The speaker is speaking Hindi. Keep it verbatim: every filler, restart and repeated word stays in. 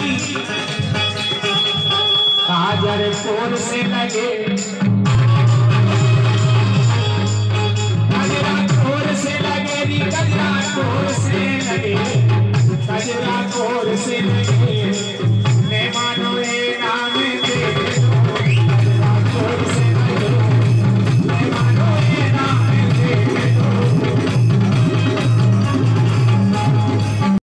काजर कोर से लगे, कजरा कोर से लगे नी, कजरा कोर से लगे, कजरा कोर से लगे।